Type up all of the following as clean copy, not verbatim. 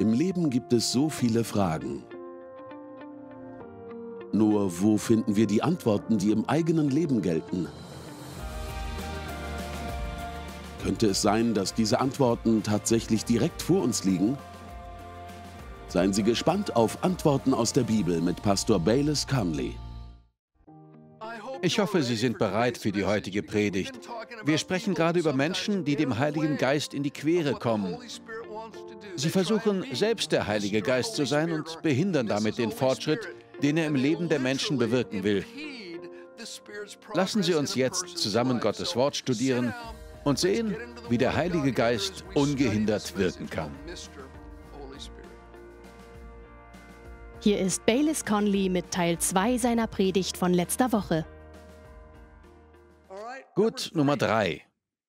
Im Leben gibt es so viele Fragen. Nur wo finden wir die Antworten, die im eigenen Leben gelten? Könnte es sein, dass diese Antworten tatsächlich direkt vor uns liegen? Seien Sie gespannt auf Antworten aus der Bibel mit Pastor Bayless Conley. Ich hoffe, Sie sind bereit für die heutige Predigt. Wir sprechen gerade über Menschen, die dem Heiligen Geist in die Quere kommen. Sie versuchen, selbst der Heilige Geist zu sein und behindern damit den Fortschritt, den er im Leben der Menschen bewirken will. Lassen Sie uns jetzt zusammen Gottes Wort studieren und sehen, wie der Heilige Geist ungehindert wirken kann. Hier ist Bayless Conley mit Teil 2 seiner Predigt von letzter Woche. Gut, Nummer 3.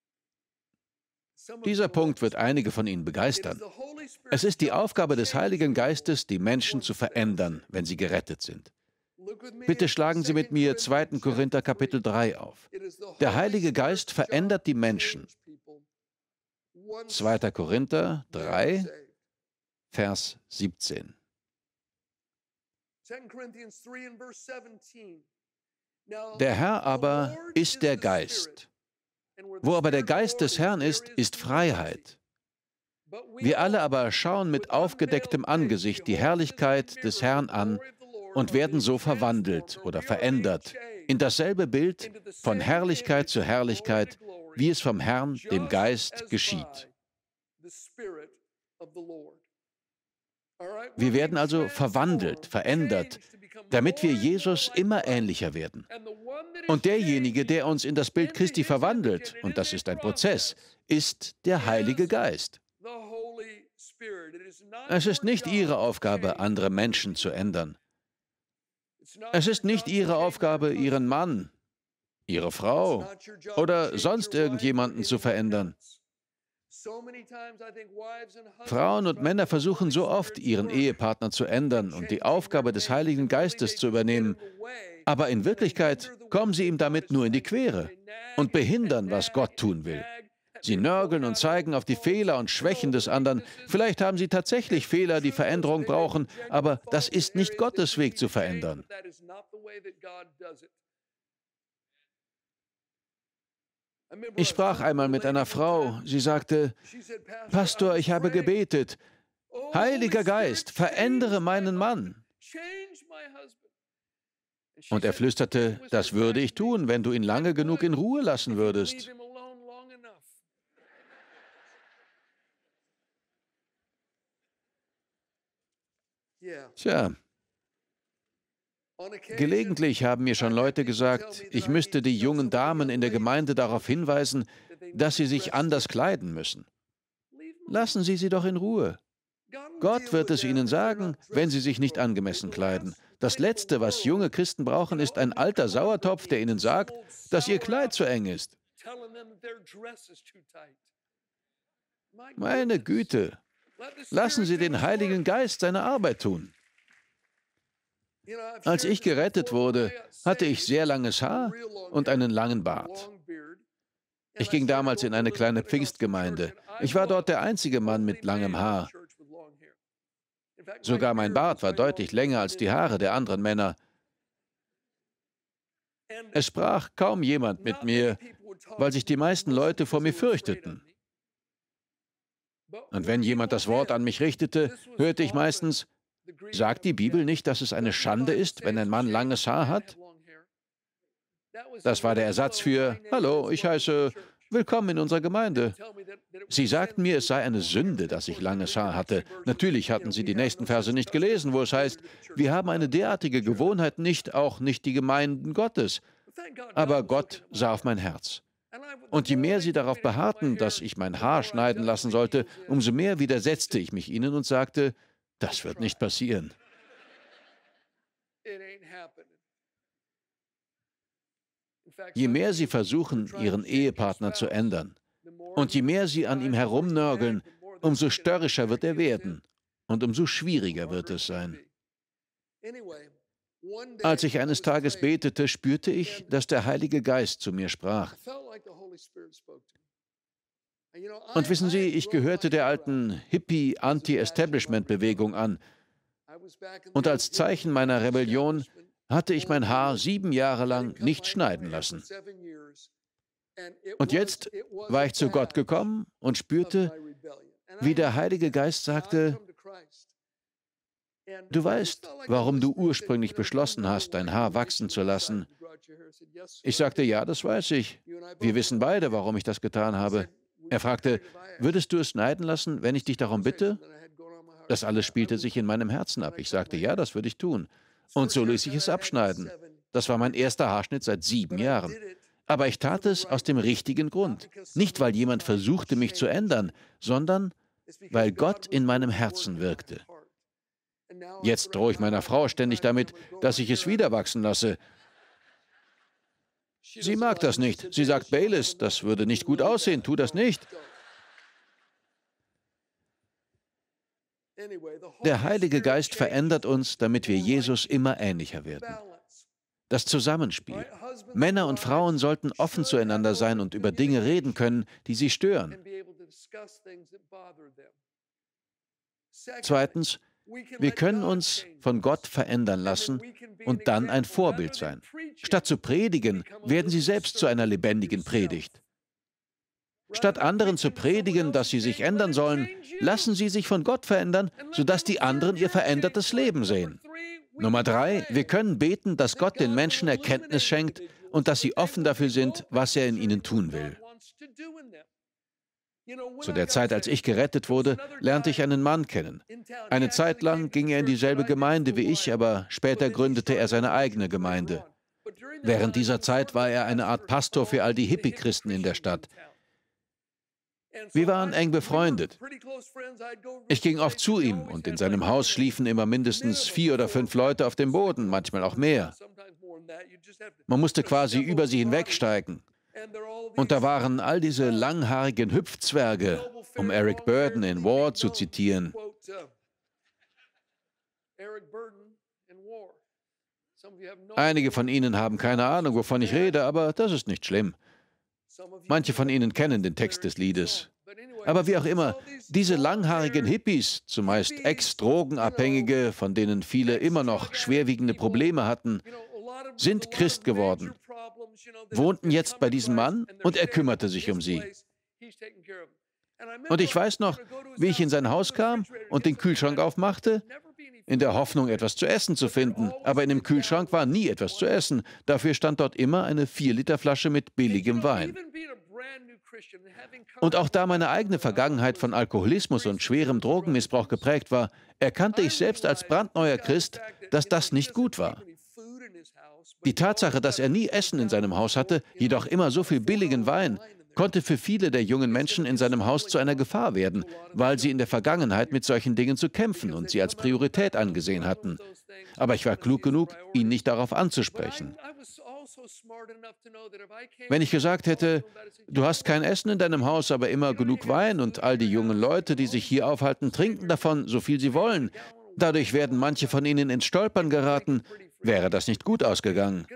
Dieser Punkt wird einige von Ihnen begeistern. Es ist die Aufgabe des Heiligen Geistes, die Menschen zu verändern, wenn sie gerettet sind. Bitte schlagen Sie mit mir 2. Korinther Kapitel 3 auf. Der Heilige Geist verändert die Menschen. 2. Korinther 3, Vers 17. Der Herr aber ist der Geist. Wo aber der Geist des Herrn ist, ist Freiheit. Wir alle aber schauen mit aufgedecktem Angesicht die Herrlichkeit des Herrn an und werden so verwandelt oder verändert in dasselbe Bild von Herrlichkeit zu Herrlichkeit, wie es vom Herrn, dem Geist, geschieht. Wir werden also verwandelt, verändert, damit wir Jesus immer ähnlicher werden. Und derjenige, der uns in das Bild Christi verwandelt, und das ist ein Prozess, ist der Heilige Geist. Es ist nicht Ihre Aufgabe, andere Menschen zu ändern. Es ist nicht Ihre Aufgabe, Ihren Mann, Ihre Frau oder sonst irgendjemanden zu verändern. Frauen und Männer versuchen so oft, ihren Ehepartner zu ändern und die Aufgabe des Heiligen Geistes zu übernehmen. Aber in Wirklichkeit kommen sie ihm damit nur in die Quere und behindern, was Gott tun will. Sie nörgeln und zeigen auf die Fehler und Schwächen des anderen. Vielleicht haben sie tatsächlich Fehler, die Veränderung brauchen, aber das ist nicht Gottes Weg zu verändern. Ich sprach einmal mit einer Frau. Sie sagte, Pastor, ich habe gebetet. Heiliger Geist, verändere meinen Mann. Und er flüsterte, das würde ich tun, wenn du ihn lange genug in Ruhe lassen würdest. Tja, gelegentlich haben mir schon Leute gesagt, ich müsste die jungen Damen in der Gemeinde darauf hinweisen, dass sie sich anders kleiden müssen. Lassen Sie sie doch in Ruhe. Gott wird es ihnen sagen, wenn sie sich nicht angemessen kleiden. Das Letzte, was junge Christen brauchen, ist ein alter Sauertopf, der ihnen sagt, dass ihr Kleid zu eng ist. Meine Güte, lassen Sie den Heiligen Geist seine Arbeit tun. Als ich gerettet wurde, hatte ich sehr langes Haar und einen langen Bart. Ich ging damals in eine kleine Pfingstgemeinde. Ich war dort der einzige Mann mit langem Haar. Sogar mein Bart war deutlich länger als die Haare der anderen Männer. Es sprach kaum jemand mit mir, weil sich die meisten Leute vor mir fürchteten. Und wenn jemand das Wort an mich richtete, hörte ich meistens, sagt die Bibel nicht, dass es eine Schande ist, wenn ein Mann langes Haar hat? Das war der Ersatz für, hallo, ich heiße, willkommen in unserer Gemeinde. Sie sagten mir, es sei eine Sünde, dass ich langes Haar hatte. Natürlich hatten sie die nächsten Verse nicht gelesen, wo es heißt, wir haben eine derartige Gewohnheit nicht, auch nicht die Gemeinden Gottes. Aber Gott sah auf mein Herz. Und je mehr sie darauf beharrten, dass ich mein Haar schneiden lassen sollte, umso mehr widersetzte ich mich ihnen und sagte, das wird nicht passieren. Je mehr sie versuchen, ihren Ehepartner zu ändern und je mehr sie an ihm herumnörgeln, umso störrischer wird er werden und umso schwieriger wird es sein. Als ich eines Tages betete, spürte ich, dass der Heilige Geist zu mir sprach. Und wissen Sie, ich gehörte der alten Hippie-Anti-Establishment-Bewegung an. Und als Zeichen meiner Rebellion hatte ich mein Haar 7 Jahre lang nicht schneiden lassen. Und jetzt war ich zu Gott gekommen und spürte, wie der Heilige Geist sagte, du weißt, warum du ursprünglich beschlossen hast, dein Haar wachsen zu lassen. Ich sagte, ja, das weiß ich. Wir wissen beide, warum ich das getan habe. Er fragte, würdest du es schneiden lassen, wenn ich dich darum bitte? Das alles spielte sich in meinem Herzen ab. Ich sagte, ja, das würde ich tun. Und so ließ ich es abschneiden. Das war mein erster Haarschnitt seit 7 Jahren. Aber ich tat es aus dem richtigen Grund. Nicht, weil jemand versuchte, mich zu ändern, sondern weil Gott in meinem Herzen wirkte. Jetzt drohe ich meiner Frau ständig damit, dass ich es wieder wachsen lasse. Sie mag das nicht. Sie sagt, Baylis, das würde nicht gut aussehen, tu das nicht. Der Heilige Geist verändert uns, damit wir Jesus immer ähnlicher werden. Das Zusammenspiel. Männer und Frauen sollten offen zueinander sein und über Dinge reden können, die sie stören. Zweitens, wir können uns von Gott verändern lassen und dann ein Vorbild sein. Statt zu predigen, werden sie selbst zu einer lebendigen Predigt. Statt anderen zu predigen, dass sie sich ändern sollen, lassen sie sich von Gott verändern, sodass die anderen ihr verändertes Leben sehen. Nummer 3, wir können beten, dass Gott den Menschen Erkenntnis schenkt und dass sie offen dafür sind, was er in ihnen tun will. Zu der Zeit, als ich gerettet wurde, lernte ich einen Mann kennen. Eine Zeit lang ging er in dieselbe Gemeinde wie ich, aber später gründete er seine eigene Gemeinde. Während dieser Zeit war er eine Art Pastor für all die Hippie-Christen in der Stadt. Wir waren eng befreundet. Ich ging oft zu ihm und in seinem Haus schliefen immer mindestens 4 oder 5 Leute auf dem Boden, manchmal auch mehr. Man musste quasi über sie hinwegsteigen. Und da waren all diese langhaarigen Hüpfzwerge, um Eric Burdon in War zu zitieren. Einige von Ihnen haben keine Ahnung, wovon ich rede, aber das ist nicht schlimm. Manche von Ihnen kennen den Text des Liedes. Aber wie auch immer, diese langhaarigen Hippies, zumeist Ex-Drogenabhängige, von denen viele immer noch schwerwiegende Probleme hatten, sind Christ geworden, wohnten jetzt bei diesem Mann und er kümmerte sich um sie. Und ich weiß noch, wie ich in sein Haus kam und den Kühlschrank aufmachte, in der Hoffnung, etwas zu essen zu finden. Aber in dem Kühlschrank war nie etwas zu essen. Dafür stand dort immer eine 4-Liter-Flasche mit billigem Wein. Und auch da meine eigene Vergangenheit von Alkoholismus und schwerem Drogenmissbrauch geprägt war, erkannte ich selbst als brandneuer Christ, dass das nicht gut war. Die Tatsache, dass er nie Essen in seinem Haus hatte, jedoch immer so viel billigen Wein, konnte für viele der jungen Menschen in seinem Haus zu einer Gefahr werden, weil sie in der Vergangenheit mit solchen Dingen zu kämpfen und sie als Priorität angesehen hatten. Aber ich war klug genug, ihn nicht darauf anzusprechen. Wenn ich gesagt hätte, du hast kein Essen in deinem Haus, aber immer genug Wein und all die jungen Leute, die sich hier aufhalten, trinken davon, so viel sie wollen, dadurch werden manche von ihnen ins Stolpern geraten, wäre das nicht gut ausgegangen.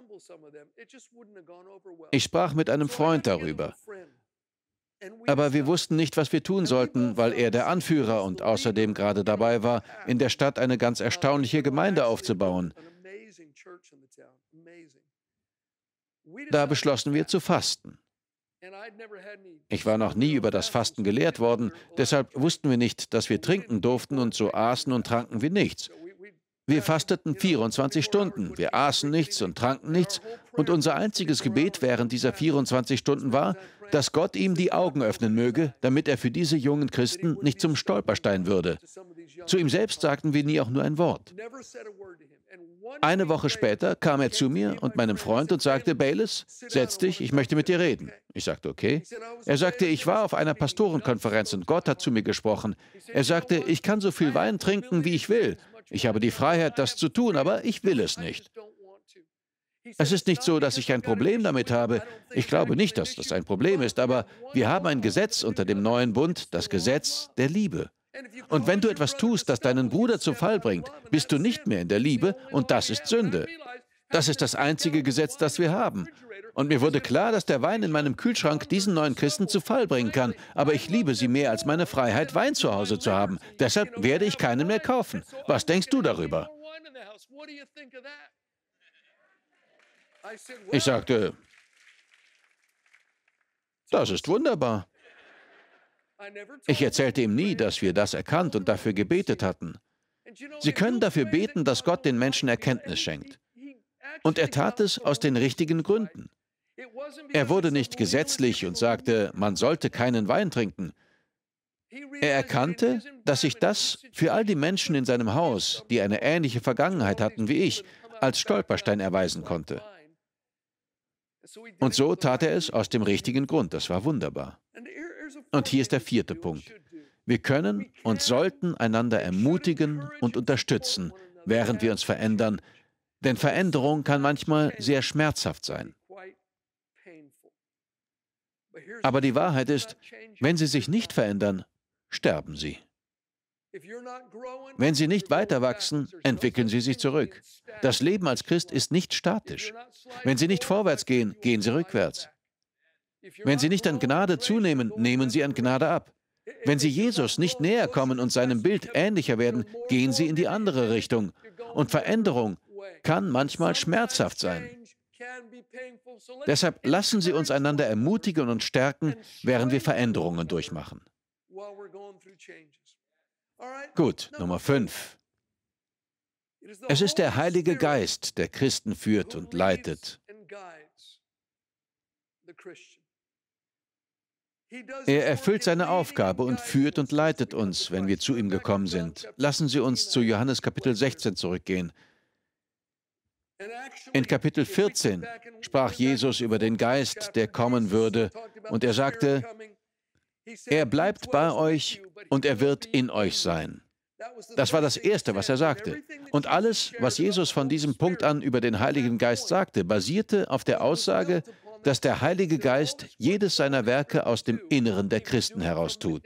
Ich sprach mit einem Freund darüber. Aber wir wussten nicht, was wir tun sollten, weil er der Anführer und außerdem gerade dabei war, in der Stadt eine ganz erstaunliche Gemeinde aufzubauen. Da beschlossen wir zu fasten. Ich war noch nie über das Fasten gelehrt worden, deshalb wussten wir nicht, dass wir trinken durften und so aßen und tranken wir nichts. Wir fasteten 24 Stunden, wir aßen nichts und tranken nichts und unser einziges Gebet während dieser 24 Stunden war, dass Gott ihm die Augen öffnen möge, damit er für diese jungen Christen nicht zum Stolperstein würde. Zu ihm selbst sagten wir nie auch nur ein Wort. Eine Woche später kam er zu mir und meinem Freund und sagte, Baylis, setz dich, ich möchte mit dir reden. Ich sagte, okay. Er sagte, ich war auf einer Pastorenkonferenz und Gott hat zu mir gesprochen. Er sagte, ich kann so viel Wein trinken, wie ich will. Ich habe die Freiheit, das zu tun, aber ich will es nicht. Es ist nicht so, dass ich ein Problem damit habe. Ich glaube nicht, dass das ein Problem ist, aber wir haben ein Gesetz unter dem neuen Bund, das Gesetz der Liebe. Und wenn du etwas tust, das deinen Bruder zu Fall bringt, bist du nicht mehr in der Liebe und das ist Sünde. Das ist das einzige Gesetz, das wir haben. Und mir wurde klar, dass der Wein in meinem Kühlschrank diesen neuen Christen zu Fall bringen kann. Aber ich liebe sie mehr als meine Freiheit, Wein zu Hause zu haben. Deshalb werde ich keinen mehr kaufen. Was denkst du darüber? Ich sagte, das ist wunderbar. Ich erzählte ihm nie, dass wir das erkannt und dafür gebetet hatten. Sie können dafür beten, dass Gott den Menschen Erkenntnis schenkt. Und er tat es aus den richtigen Gründen. Er wurde nicht gesetzlich und sagte, man sollte keinen Wein trinken. Er erkannte, dass sich das für all die Menschen in seinem Haus, die eine ähnliche Vergangenheit hatten wie ich, als Stolperstein erweisen konnte. Und so tat er es aus dem richtigen Grund. Das war wunderbar. Und hier ist der vierte Punkt. Wir können und sollten einander ermutigen und unterstützen, während wir uns verändern, denn Veränderung kann manchmal sehr schmerzhaft sein. Aber die Wahrheit ist, wenn Sie sich nicht verändern, sterben Sie. Wenn Sie nicht weiter wachsen, entwickeln Sie sich zurück. Das Leben als Christ ist nicht statisch. Wenn Sie nicht vorwärts gehen, gehen Sie rückwärts. Wenn Sie nicht an Gnade zunehmen, nehmen Sie an Gnade ab. Wenn Sie Jesus nicht näher kommen und seinem Bild ähnlicher werden, gehen Sie in die andere Richtung. Und Veränderung kann manchmal schmerzhaft sein. Deshalb lassen Sie uns einander ermutigen und stärken, während wir Veränderungen durchmachen. Gut, Nummer 5. Es ist der Heilige Geist, der Christen führt und leitet. Er erfüllt seine Aufgabe und führt und leitet uns, wenn wir zu ihm gekommen sind. Lassen Sie uns zu Johannes Kapitel 16 zurückgehen. In Kapitel 14 sprach Jesus über den Geist, der kommen würde, und er sagte, er bleibt bei euch und er wird in euch sein. Das war das Erste, was er sagte. Und alles, was Jesus von diesem Punkt an über den Heiligen Geist sagte, basierte auf der Aussage, dass der Heilige Geist jedes seiner Werke aus dem Inneren der Christen heraus tut.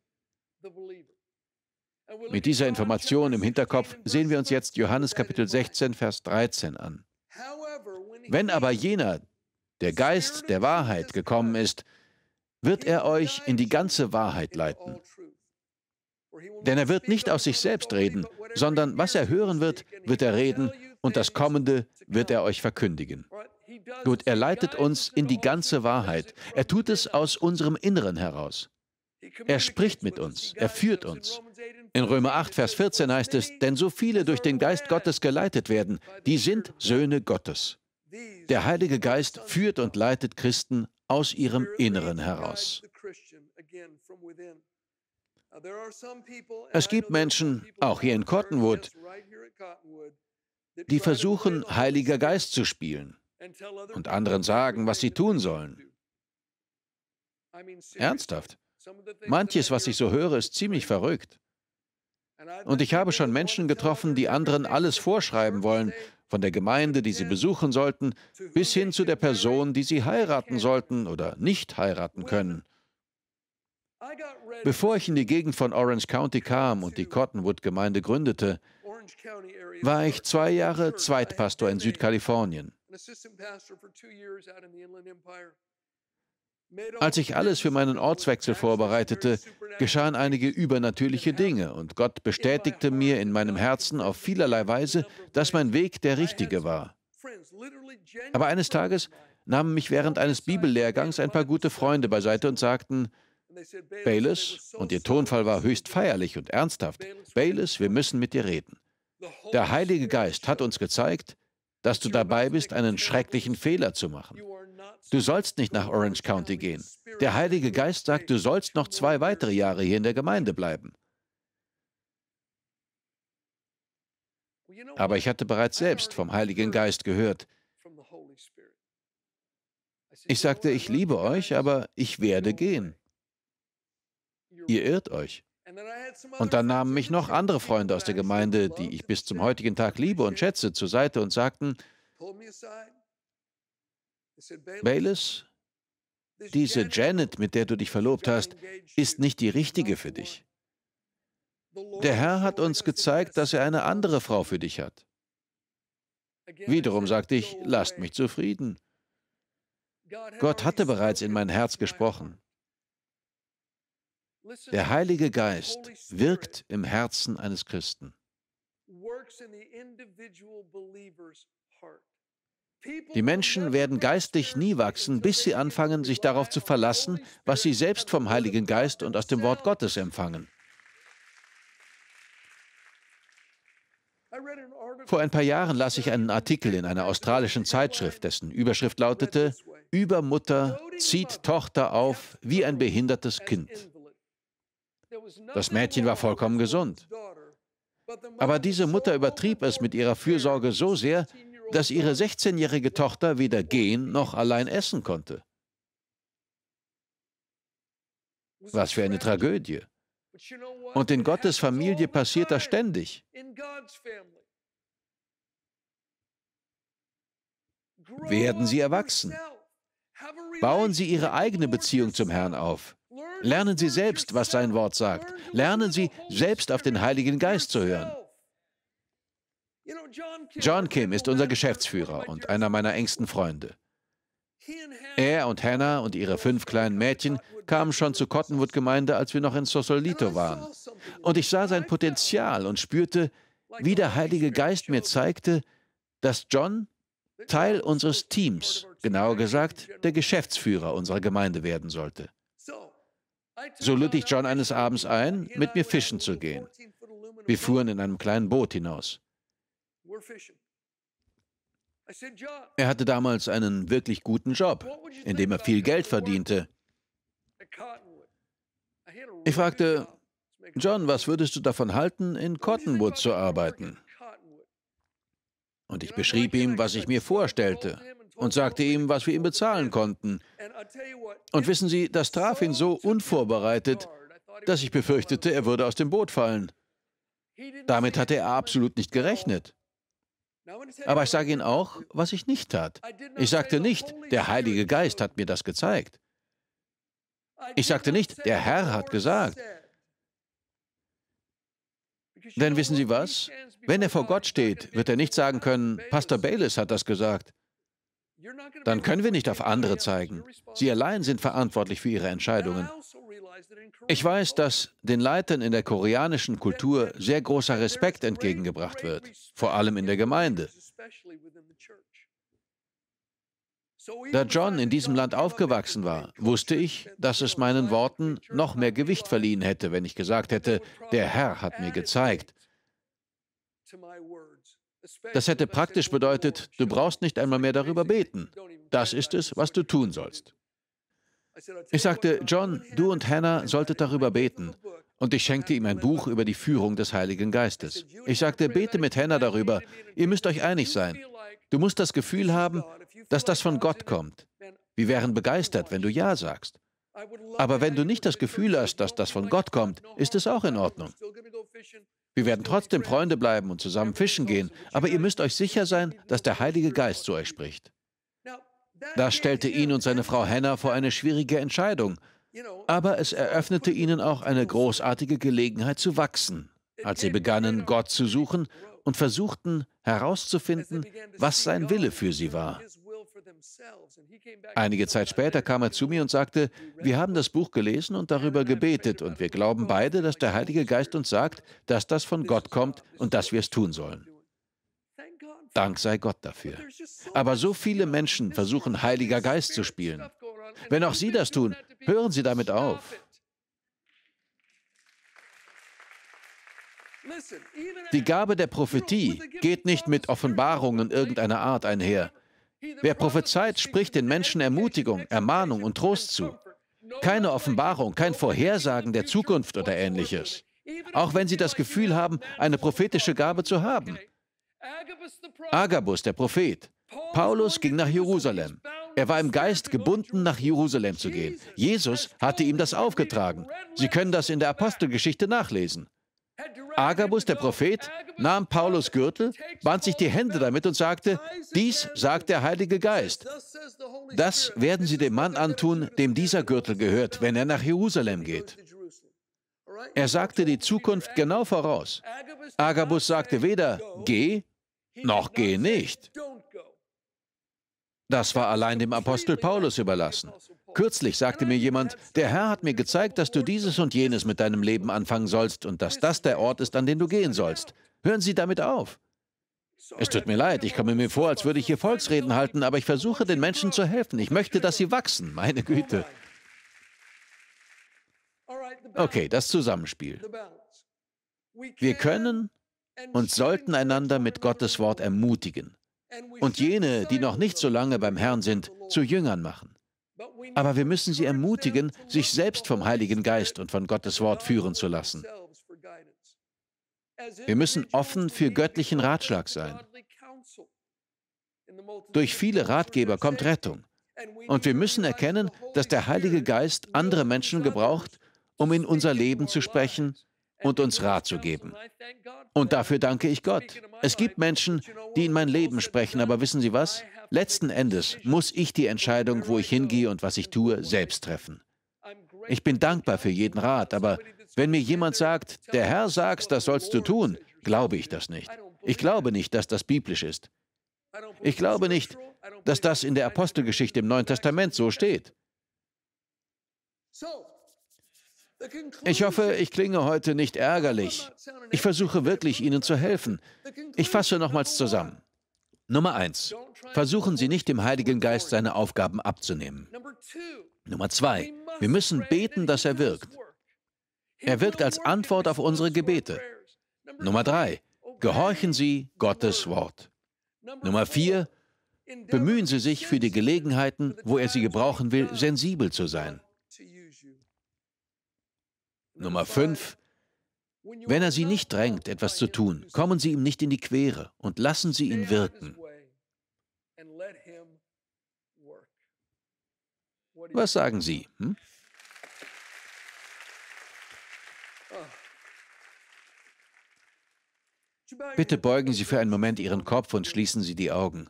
Mit dieser Information im Hinterkopf sehen wir uns jetzt Johannes Kapitel 16, Vers 13 an. Wenn aber jener, der Geist der Wahrheit, gekommen ist, wird er euch in die ganze Wahrheit leiten. Denn er wird nicht aus sich selbst reden, sondern was er hören wird, wird er reden, und das Kommende wird er euch verkündigen. Gut, er leitet uns in die ganze Wahrheit. Er tut es aus unserem Inneren heraus. Er spricht mit uns, er führt uns. In Römer 8, Vers 14 heißt es, denn so viele durch den Geist Gottes geleitet werden, die sind Söhne Gottes. Der Heilige Geist führt und leitet Christen aus ihrem Inneren heraus. Es gibt Menschen, auch hier in Cottonwood, die versuchen, Heiliger Geist zu spielen und anderen sagen, was sie tun sollen. Ernsthaft. Manches, was ich so höre, ist ziemlich verrückt. Und ich habe schon Menschen getroffen, die anderen alles vorschreiben wollen, von der Gemeinde, die sie besuchen sollten, bis hin zu der Person, die sie heiraten sollten oder nicht heiraten können. Bevor ich in die Gegend von Orange County kam und die Cottonwood-Gemeinde gründete, war ich 2 Jahre Zweitpastor in Südkalifornien. Als ich alles für meinen Ortswechsel vorbereitete, geschahen einige übernatürliche Dinge und Gott bestätigte mir in meinem Herzen auf vielerlei Weise, dass mein Weg der richtige war. Aber eines Tages nahmen mich während eines Bibellehrgangs ein paar gute Freunde beiseite und sagten, Bayless, und ihr Tonfall war höchst feierlich und ernsthaft, Bayless, wir müssen mit dir reden. Der Heilige Geist hat uns gezeigt, dass du dabei bist, einen schrecklichen Fehler zu machen. Du sollst nicht nach Orange County gehen. Der Heilige Geist sagt, du sollst noch 2 weitere Jahre hier in der Gemeinde bleiben. Aber ich hatte bereits selbst vom Heiligen Geist gehört. Ich sagte, ich liebe euch, aber ich werde gehen. Ihr irrt euch. Und dann nahmen mich noch andere Freunde aus der Gemeinde, die ich bis zum heutigen Tag liebe und schätze, zur Seite und sagten, Bayless, diese Janet, mit der du dich verlobt hast, ist nicht die richtige für dich. Der Herr hat uns gezeigt, dass er eine andere Frau für dich hat. Wiederum sagte ich, lasst mich zufrieden. Gott hatte bereits in mein Herz gesprochen. Der Heilige Geist wirkt im Herzen eines Christen. Die Menschen werden geistlich nie wachsen, bis sie anfangen, sich darauf zu verlassen, was sie selbst vom Heiligen Geist und aus dem Wort Gottes empfangen. Vor ein paar Jahren las ich einen Artikel in einer australischen Zeitschrift, dessen Überschrift lautete: Übermutter zieht Tochter auf wie ein behindertes Kind. Das Mädchen war vollkommen gesund. Aber diese Mutter übertrieb es mit ihrer Fürsorge so sehr, dass ihre 16-jährige Tochter weder gehen noch allein essen konnte. Was für eine Tragödie. Und in Gottes Familie passiert das ständig. Werden Sie erwachsen. Bauen Sie Ihre eigene Beziehung zum Herrn auf. Lernen Sie selbst, was sein Wort sagt. Lernen Sie, selbst auf den Heiligen Geist zu hören. John Kim ist unser Geschäftsführer und einer meiner engsten Freunde. Er und Hannah und ihre 5 kleinen Mädchen kamen schon zur Cottonwood-Gemeinde, als wir noch in Sausalito waren. Und ich sah sein Potenzial und spürte, wie der Heilige Geist mir zeigte, dass John Teil unseres Teams, genauer gesagt, der Geschäftsführer unserer Gemeinde werden sollte. So lud ich John eines Abends ein, mit mir fischen zu gehen. Wir fuhren in einem kleinen Boot hinaus. Er hatte damals einen wirklich guten Job, in dem er viel Geld verdiente. Ich fragte, John, was würdest du davon halten, in Cottonwood zu arbeiten? Und ich beschrieb ihm, was ich mir vorstellte und sagte ihm, was wir ihm bezahlen konnten. Und wissen Sie, das traf ihn so unvorbereitet, dass ich befürchtete, er würde aus dem Boot fallen. Damit hatte er absolut nicht gerechnet. Aber ich sage Ihnen auch, was ich nicht tat. Ich sagte nicht, der Heilige Geist hat mir das gezeigt. Ich sagte nicht, der Herr hat gesagt. Denn wissen Sie was? Wenn er vor Gott steht, wird er nicht sagen können, Pastor Baylis hat das gesagt. Dann können wir nicht auf andere zeigen. Sie allein sind verantwortlich für ihre Entscheidungen. Ich weiß, dass den Leitern in der koreanischen Kultur sehr großer Respekt entgegengebracht wird, vor allem in der Gemeinde. Da John in diesem Land aufgewachsen war, wusste ich, dass es meinen Worten noch mehr Gewicht verliehen hätte, wenn ich gesagt hätte, der Herr hat mir gezeigt. Das hätte praktisch bedeutet, du brauchst nicht einmal mehr darüber beten. Das ist es, was du tun sollst. Ich sagte, John, du und Hannah solltet darüber beten. Und ich schenkte ihm ein Buch über die Führung des Heiligen Geistes. Ich sagte, bete mit Hannah darüber. Ihr müsst euch einig sein. Du musst das Gefühl haben, dass das von Gott kommt. Wir wären begeistert, wenn du Ja sagst. Aber wenn du nicht das Gefühl hast, dass das von Gott kommt, ist es auch in Ordnung. Wir werden trotzdem Freunde bleiben und zusammen fischen gehen, aber ihr müsst euch sicher sein, dass der Heilige Geist zu euch spricht. Das stellte ihn und seine Frau Hannah vor eine schwierige Entscheidung, aber es eröffnete ihnen auch eine großartige Gelegenheit zu wachsen, als sie begannen, Gott zu suchen und versuchten herauszufinden, was sein Wille für sie war. Einige Zeit später kam er zu mir und sagte, wir haben das Buch gelesen und darüber gebetet und wir glauben beide, dass der Heilige Geist uns sagt, dass das von Gott kommt und dass wir es tun sollen. Dank sei Gott dafür. Aber so viele Menschen versuchen, Heiliger Geist zu spielen. Wenn auch Sie das tun, hören Sie damit auf. Die Gabe der Prophetie geht nicht mit Offenbarungen irgendeiner Art einher. Wer prophezeit, spricht den Menschen Ermutigung, Ermahnung und Trost zu. Keine Offenbarung, kein Vorhersagen der Zukunft oder Ähnliches. Auch wenn Sie das Gefühl haben, eine prophetische Gabe zu haben. Agabus, der Prophet. Paulus ging nach Jerusalem. Er war im Geist gebunden, nach Jerusalem zu gehen. Jesus hatte ihm das aufgetragen. Sie können das in der Apostelgeschichte nachlesen. Agabus, der Prophet, nahm Paulus' Gürtel, band sich die Hände damit und sagte, dies sagt der Heilige Geist. Das werden Sie dem Mann antun, dem dieser Gürtel gehört, wenn er nach Jerusalem geht. Er sagte die Zukunft genau voraus. Agabus sagte weder, geh, Noch geh nicht. Das war allein dem Apostel Paulus überlassen. Kürzlich sagte mir jemand, der Herr hat mir gezeigt, dass du dieses und jenes mit deinem Leben anfangen sollst und dass das der Ort ist, an den du gehen sollst. Hören Sie damit auf. Es tut mir leid, ich komme mir vor, als würde ich hier Volksreden halten, aber ich versuche, den Menschen zu helfen. Ich möchte, dass sie wachsen, meine Güte. Okay, das Zusammenspiel. Wir können und sollten einander mit Gottes Wort ermutigen und jene, die noch nicht so lange beim Herrn sind, zu Jüngern machen. Aber wir müssen sie ermutigen, sich selbst vom Heiligen Geist und von Gottes Wort führen zu lassen. Wir müssen offen für göttlichen Ratschlag sein. Durch viele Ratgeber kommt Rettung. Und wir müssen erkennen, dass der Heilige Geist andere Menschen gebraucht, um in unser Leben zu sprechen und uns Rat zu geben. Und dafür danke ich Gott. Es gibt Menschen, die in mein Leben sprechen, aber wissen Sie was? Letzten Endes muss ich die Entscheidung, wo ich hingehe und was ich tue, selbst treffen. Ich bin dankbar für jeden Rat, aber wenn mir jemand sagt, der Herr sagt, das sollst du tun, glaube ich das nicht. Ich glaube nicht, dass das biblisch ist. Ich glaube nicht, dass das in der Apostelgeschichte im Neuen Testament so steht. Ich hoffe, ich klinge heute nicht ärgerlich. Ich versuche wirklich, Ihnen zu helfen. Ich fasse nochmals zusammen. Nummer 1. Versuchen Sie nicht, dem Heiligen Geist seine Aufgaben abzunehmen. Nummer 2. Wir müssen beten, dass er wirkt. Er wirkt als Antwort auf unsere Gebete. Nummer 3. Gehorchen Sie Gottes Wort. Nummer 4. Bemühen Sie sich für die Gelegenheiten, wo er sie gebrauchen will, sensibel zu sein. Nummer 5. Wenn er Sie nicht drängt, etwas zu tun, kommen Sie ihm nicht in die Quere und lassen Sie ihn wirken. Was sagen Sie? Bitte beugen Sie für einen Moment Ihren Kopf und schließen Sie die Augen.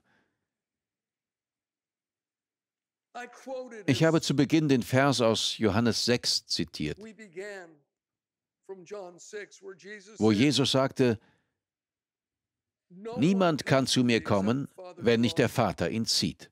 Ich habe zu Beginn den Vers aus Johannes 6 zitiert, wo Jesus sagte, niemand kann zu mir kommen, wenn nicht der Vater ihn zieht.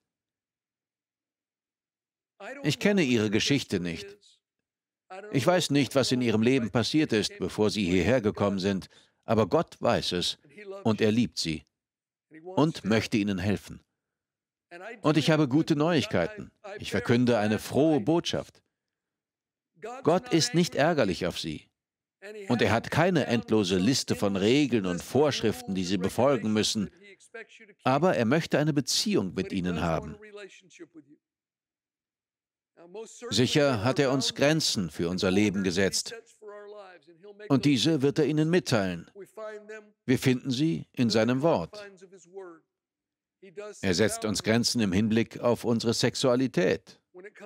Ich kenne Ihre Geschichte nicht. Ich weiß nicht, was in Ihrem Leben passiert ist, bevor Sie hierher gekommen sind, aber Gott weiß es und er liebt Sie und möchte Ihnen helfen. Und ich habe gute Neuigkeiten. Ich verkünde eine frohe Botschaft. Gott ist nicht ärgerlich auf Sie. Und er hat keine endlose Liste von Regeln und Vorschriften, die Sie befolgen müssen. Aber er möchte eine Beziehung mit Ihnen haben. Sicher hat er uns Grenzen für unser Leben gesetzt. Und diese wird er Ihnen mitteilen. Wir finden sie in seinem Wort. Er setzt uns Grenzen im Hinblick auf unsere Sexualität.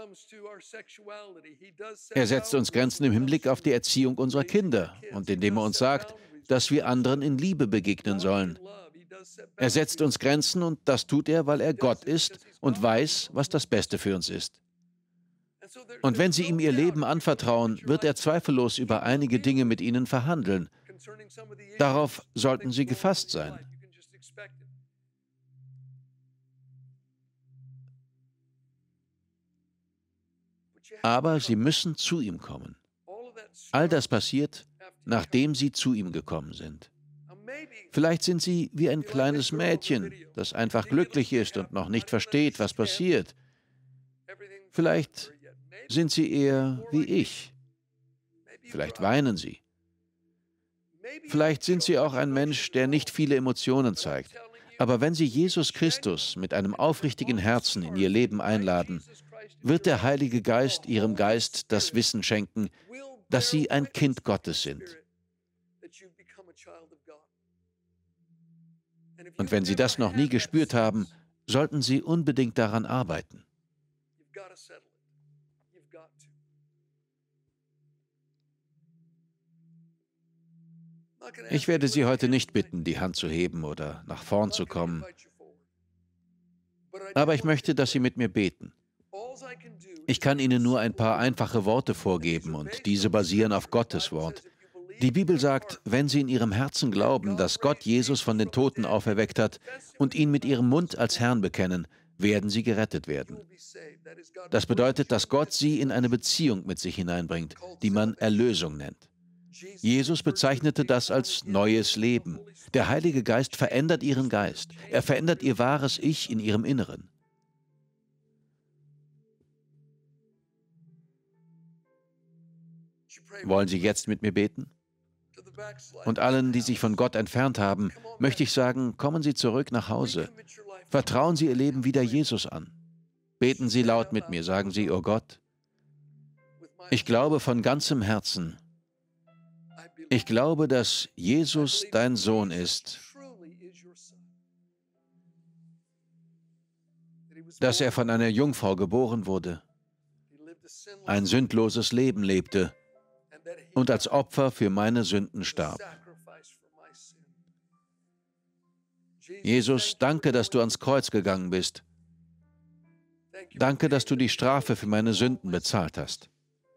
Er setzt uns Grenzen im Hinblick auf die Erziehung unserer Kinder und indem er uns sagt, dass wir anderen in Liebe begegnen sollen. Er setzt uns Grenzen und das tut er, weil er Gott ist und weiß, was das Beste für uns ist. Und wenn Sie ihm Ihr Leben anvertrauen, wird er zweifellos über einige Dinge mit Ihnen verhandeln. Darauf sollten Sie gefasst sein. Aber Sie müssen zu ihm kommen. All das passiert, nachdem Sie zu ihm gekommen sind. Vielleicht sind Sie wie ein kleines Mädchen, das einfach glücklich ist und noch nicht versteht, was passiert. Vielleicht sind Sie eher wie ich. Vielleicht weinen Sie. Vielleicht sind Sie auch ein Mensch, der nicht viele Emotionen zeigt. Aber wenn Sie Jesus Christus mit einem aufrichtigen Herzen in Ihr Leben einladen, wird der Heilige Geist Ihrem Geist das Wissen schenken, dass Sie ein Kind Gottes sind. Und wenn Sie das noch nie gespürt haben, sollten Sie unbedingt daran arbeiten. Ich werde Sie heute nicht bitten, die Hand zu heben oder nach vorn zu kommen. Aber ich möchte, dass Sie mit mir beten. Ich kann Ihnen nur ein paar einfache Worte vorgeben und diese basieren auf Gottes Wort. Die Bibel sagt, wenn sie in ihrem Herzen glauben, dass Gott Jesus von den Toten auferweckt hat und ihn mit ihrem Mund als Herrn bekennen, werden sie gerettet werden. Das bedeutet, dass Gott sie in eine Beziehung mit sich hineinbringt, die man Erlösung nennt. Jesus bezeichnete das als neues Leben. Der Heilige Geist verändert ihren Geist. Er verändert ihr wahres Ich in ihrem Inneren. Wollen Sie jetzt mit mir beten? Und allen, die sich von Gott entfernt haben, möchte ich sagen, kommen Sie zurück nach Hause. Vertrauen Sie Ihr Leben wieder Jesus an. Beten Sie laut mit mir, sagen Sie, oh Gott, ich glaube von ganzem Herzen, ich glaube, dass Jesus dein Sohn ist, dass er von einer Jungfrau geboren wurde, ein sündloses Leben lebte und als Opfer für meine Sünden starb. Jesus, danke, dass du ans Kreuz gegangen bist. Danke, dass du die Strafe für meine Sünden bezahlt hast.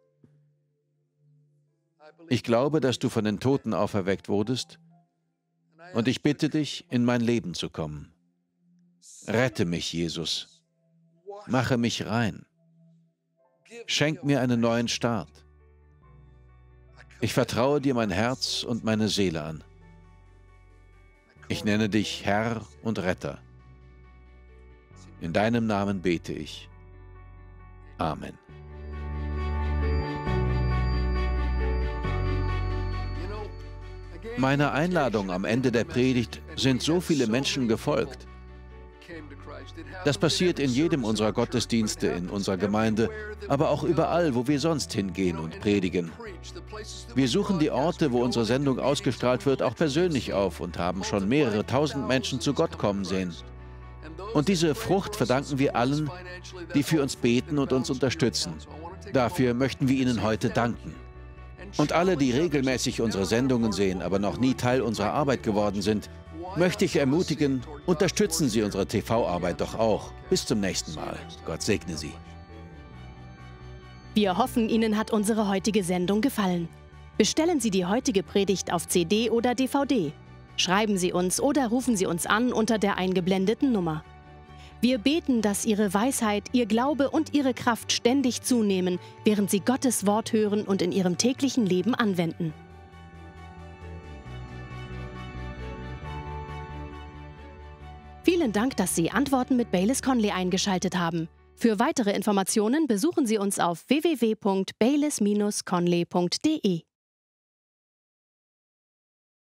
Ich glaube, dass du von den Toten auferweckt wurdest und ich bitte dich, in mein Leben zu kommen. Rette mich, Jesus. Mache mich rein. Schenk mir einen neuen Start. Ich vertraue dir mein Herz und meine Seele an. Ich nenne dich Herr und Retter. In deinem Namen bete ich. Amen. Meiner Einladung am Ende der Predigt sind so viele Menschen gefolgt. Das passiert in jedem unserer Gottesdienste in unserer Gemeinde, aber auch überall, wo wir sonst hingehen und predigen. Wir suchen die Orte, wo unsere Sendung ausgestrahlt wird, auch persönlich auf und haben schon mehrere tausend Menschen zu Gott kommen sehen. Und diese Frucht verdanken wir allen, die für uns beten und uns unterstützen. Dafür möchten wir Ihnen heute danken. Und alle, die regelmäßig unsere Sendungen sehen, aber noch nie Teil unserer Arbeit geworden sind, möchte ich ermutigen, unterstützen Sie unsere TV-Arbeit doch auch. Bis zum nächsten Mal. Gott segne Sie. Wir hoffen, Ihnen hat unsere heutige Sendung gefallen. Bestellen Sie die heutige Predigt auf CD oder DVD. Schreiben Sie uns oder rufen Sie uns an unter der eingeblendeten Nummer. Wir beten, dass Ihre Weisheit, Ihr Glaube und Ihre Kraft ständig zunehmen, während Sie Gottes Wort hören und in Ihrem täglichen Leben anwenden. Vielen Dank, dass Sie Antworten mit Baylis Conley eingeschaltet haben. Für weitere Informationen besuchen Sie uns auf www.baylis-conley.de.